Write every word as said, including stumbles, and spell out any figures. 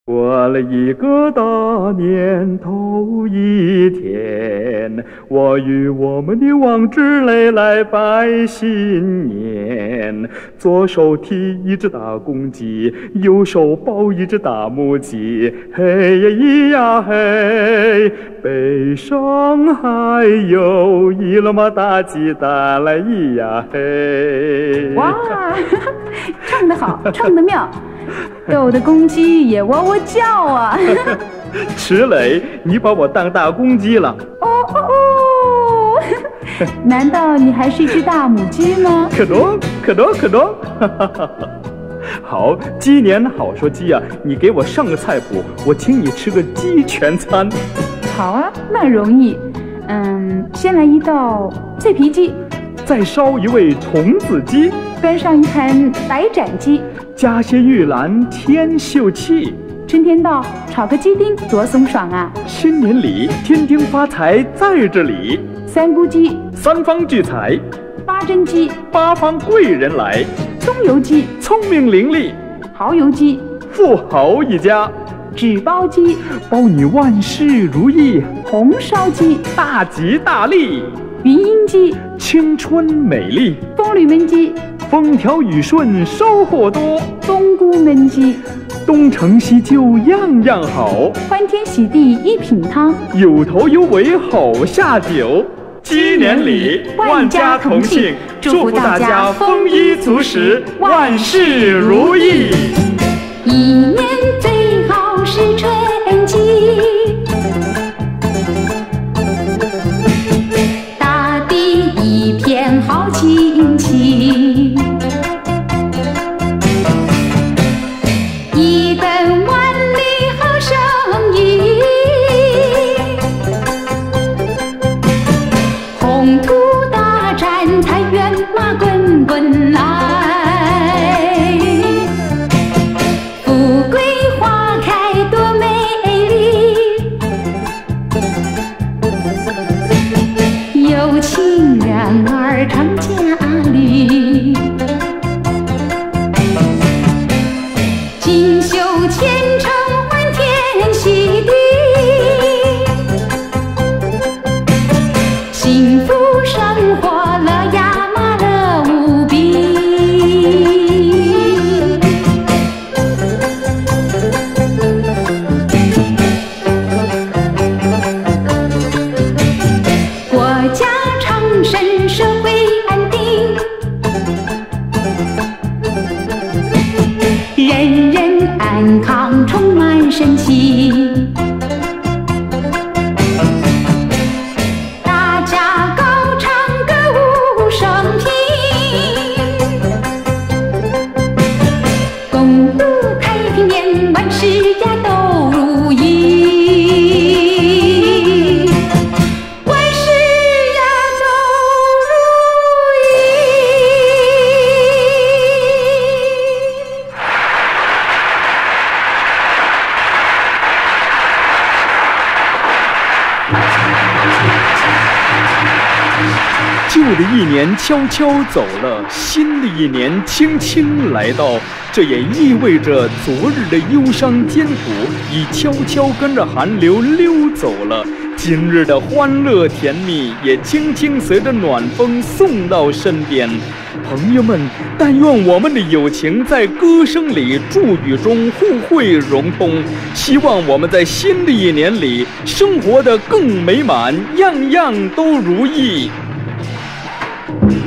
过了一个大年头一天，我与我们的王之类来拜新年。左手提一只大公鸡，右手抱一只大母鸡，嘿呀咿呀嘿，背上还有一箩么大鸡蛋来咿呀嘿。 哇，唱得好，唱得妙，逗得公鸡也喔喔叫啊！ 池磊，你把我当大公鸡了？ 哦哦哦！难道你还是一只大母鸡吗？ 可多可多可多！好，鸡年好说鸡啊！你给我上个菜谱，我请你吃个鸡全餐。 好啊，那容易。嗯，先来一道脆皮鸡， 再烧一味童子鸡， 端上一盘白斩鸡， 加些玉兰添秀气。 春天到，炒个鸡丁多松爽啊！ 新年里，天天发财在这里。 三菇鸡， 三方聚财； 八珍鸡， 八方贵人来； 葱油鸡， 聪明伶俐； 蚝油鸡， 富豪一家； 纸包鸡， 包你万事如意； 红烧鸡， 大吉大利； 云英鸡， 青春美丽； 风吕焖鸡， 风调雨顺收获多； 冬菇焖鸡， 东成西就样样好； 欢天喜地一品汤， 有头有尾好下酒。鸡年里，万家同庆，祝福大家丰衣足食，万事如意。 一年最好是春季，大地一片好景气，一本万利好生意，宏图大展，财源马滚滚来。成家侣，锦绣前程欢天喜地，幸福生活乐呀嘛乐无比。国家昌盛，社会人人安康，充满生气，大家高唱歌舞升平，共度太平年，万事呀都如意。 旧的一年悄悄走了，新的一年轻轻来到，这也意味着昨日的忧伤艰苦已悄悄跟着寒流溜走了，今日的欢乐甜蜜也轻轻随着暖风送到身边。朋友们，但愿我们的友情在歌声里、祝语中互惠融通，希望我们在新的一年里生活得更美满，样样都如意。